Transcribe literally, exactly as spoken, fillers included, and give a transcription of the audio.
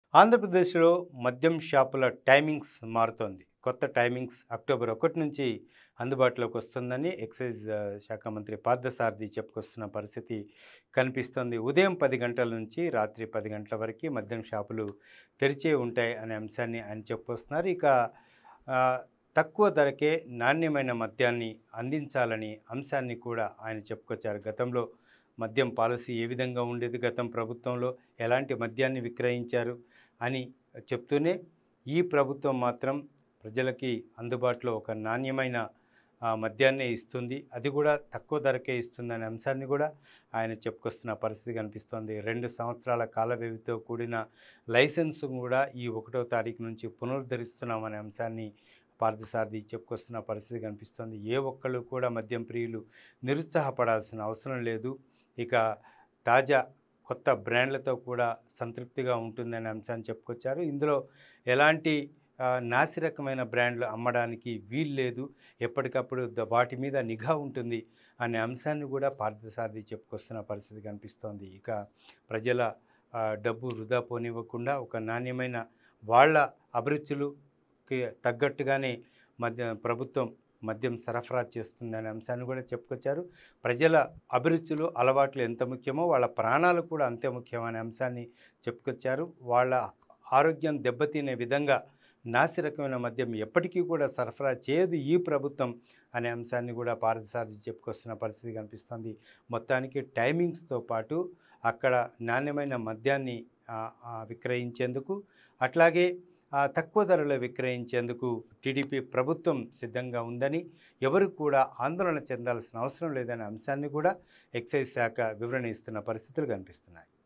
ఆంధ్రప్రదేశ్‌లో మద్యం షాపుల టైమింగ్స్ మారుతోంది. కొత్త టైమింగ్స్ అక్టోబర్ ఒకటి నుంచి అందుబాటులోకి వస్తుందని ఎక్సైజ్ ఆహ్, శాఖ మంత్రి పార్థసారథి చెప్పుకొస్తున్న పరిస్థితి కనిపిస్తోంది. ఉదయం పది గంటల నుంచి రాత్రి పది గంటల వరకి మద్యం షాపులు తెరిచే ఉంటాయి అనే అంశాన్ని ఆయన చెప్పుకొస్తున్నారు. ఇక ఆహ్, తక్కువ ధరకే నాణ్యమైన మద్యాన్ని అందించాలని అంశాన్ని కూడా ఆయన చెప్పుకొచ్చారు. గతంలో మద్యం పాలసీ ఏ విధంగా ఉండేది, గతం ప్రభుత్వంలో ఎలాంటి మద్యాన్ని విక్రయించారు అని చెప్తూనే ఈ ప్రభుత్వం మాత్రం ప్రజలకి అందుబాటులో ఒక నాణ్యమైన ఆ, మద్యాన్నే ఇస్తుంది, అది కూడా తక్కువ ధరకే ఇస్తుందనే అంశాన్ని కూడా ఆయన చెప్పుకొస్తున్న పరిస్థితి కనిపిస్తోంది. రెండు సంవత్సరాల కాల వ్యవధితో కూడిన లైసెన్స్ కూడా ఈ ఒకటో తారీఖు నుంచి పునరుద్ధరిస్తున్నామనే అంశాన్ని పార్థసారథి చెప్పుకొస్తున్న పరిస్థితి కనిపిస్తోంది. ఏ ఒక్కళ్ళు కూడా మద్యం ప్రియులు నిరుత్సాహపడాల్సిన అవసరం లేదు. ఇక తాజా కొత్త బ్రాండ్లతో కూడా సంతృప్తిగా ఉంటుందనే అంశాన్ని చెప్పుకొచ్చారు. ఇందులో ఎలాంటి ఆహ్, నాసిరకమైన బ్రాండ్లు అమ్మడానికి వీల్లేదు. ఎప్పటికప్పుడు ద వాటి మీద నిఘా ఉంటుంది అనే అంశాన్ని కూడా పార్థసారథి చెప్పుకొస్తున్న పరిస్థితి కనిపిస్తోంది. ఇక ప్రజల ఆహ్, డబ్బు వృధా పోనివ్వకుండా ఒక నాణ్యమైన వాళ్ళ అభిరుచులుకి తగ్గట్టుగానే మద్య ప్రభుత్వం మద్యం సరఫరా చేస్తుందనే అంశాన్ని కూడా చెప్పుకొచ్చారు. ప్రజల అభిరుచులు, అలవాట్లు ఎంత ముఖ్యమో వాళ్ళ ప్రాణాలు కూడా అంతే ముఖ్యమనే అంశాన్ని చెప్పుకొచ్చారు. వాళ్ళ ఆరోగ్యం దెబ్బతినే విధంగా నాసిరకమైన మద్యం ఎప్పటికీ కూడా సరఫరా చేయదు ఈ ప్రభుత్వం అనే అంశాన్ని కూడా పార్థసారథి చెప్పుకొస్తున్న పరిస్థితి కనిపిస్తుంది. మొత్తానికి టైమింగ్స్తో పాటు అక్కడ నాణ్యమైన మద్యాన్ని ఆహ్, ఆహ్, విక్రయించేందుకు, అట్లాగే ఆ తక్కువ ధరలో విక్రయించేందుకు టీడీపీ ప్రభుత్వం సిద్ధంగా ఉందని, ఎవరు కూడా ఆందోళన చెందాల్సిన అవసరం లేదనే అంశాన్ని కూడా ఎక్సైజ్ శాఖ వివరణ ఇస్తున్న పరిస్థితులు కనిపిస్తున్నాయి.